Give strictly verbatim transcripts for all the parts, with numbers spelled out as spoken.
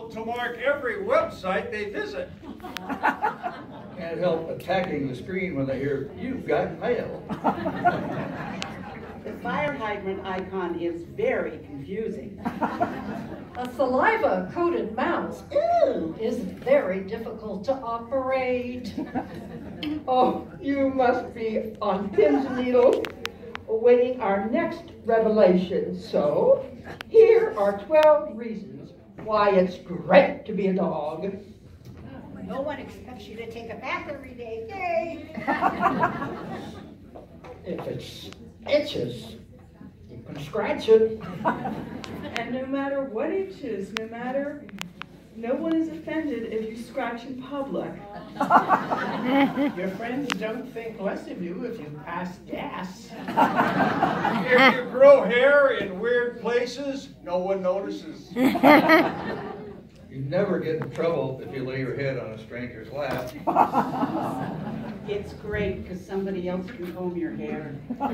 note to mark every website they visit. Can't help attacking the screen when they hear, "You've got mail." The fire hydrant icon is very confusing. A saliva-coated mouse ew, is very difficult to operate. Oh, you must be on pins and needles awaiting our next revelation. So, here are twelve reasons why it's great to be a dog. No one expects you to take a bath every day. Yay! If it's itches, you can scratch it. And no matter what itches, no matter, no one is offended if you scratch in public. Your friends don't think less of you if you pass gas. If you grow hair in weird places, no one notices. You never get in trouble if you lay your head on a stranger's lap. It's great because somebody else can comb your hair.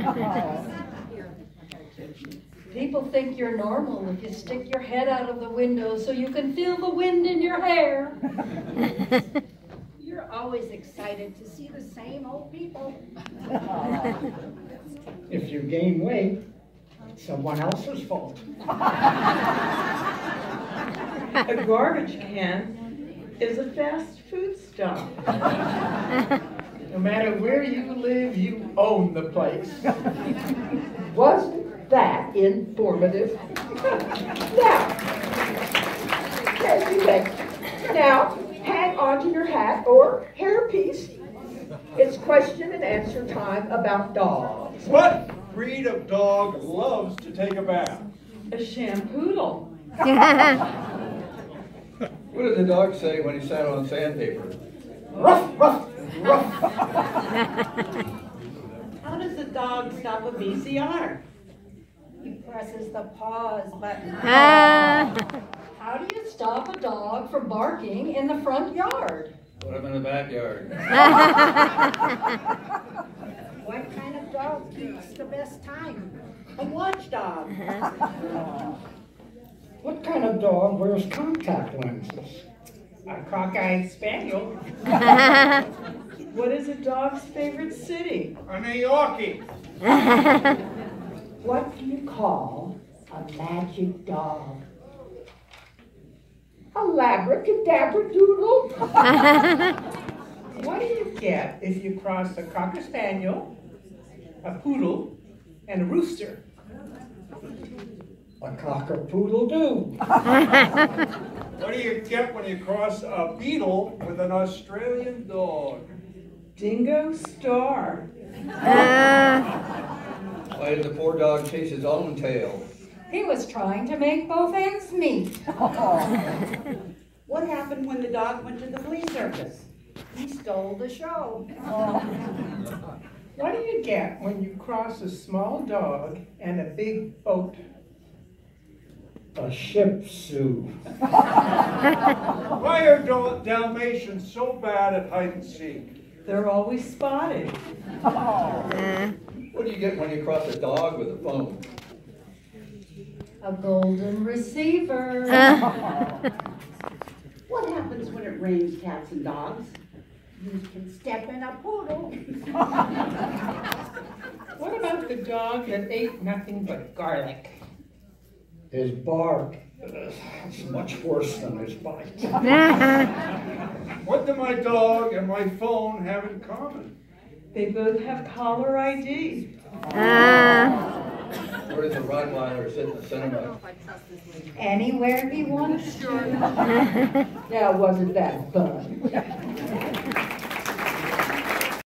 People think you're normal if you stick your head out of the window so you can feel the wind in your hair. You're always excited to see the same old people. If you gain weight, it's someone else's fault. A garbage can is a fast food stop. No matter where you live, you own the place. Wasn't that informative? Now, as you think, now hang on to your hat or hairpiece. It's question and answer time about dogs. What breed of dog loves to take a bath? A shampoodle. What did the dog say when he sat on sandpaper? Ruff, ruff, ruff. How does a dog stop a V C R? He presses the pause button. How do you stop a dog from barking in the front yard? Put him in the backyard. What kind of dog keeps the best time? A watchdog. What kind of dog wears contact lenses? A cockeyed spaniel. What is a dog's favorite city? A New Yorkie. What do you call a magic dog? A labracadabradoodle? What do you get if you cross a cocker spaniel, a poodle, and a rooster? A cock-a-poodle-doo. What do you get when you cross a beetle with an Australian dog? Dingo Star. Why did the poor dog chase his own tail? He was trying to make both ends meet. What happened when the dog went to the flea circus? He stole the show. What do you get when you cross a small dog and a big boat? A shih tzu. Why are Dal- Dalmatians so bad at hide and seek? They're always spotted. What do you get when you cross a dog with a phone? A golden receiver. What happens when it rains cats and dogs? You can step in a poodle. What about the dog that ate nothing but garlic? His bark is much worse than his bite. What do my dog and my phone have in common? They both have caller I D. Where does the Rottweiler sit in the cinema? Anywhere he wants to. Now, wasn't that fun?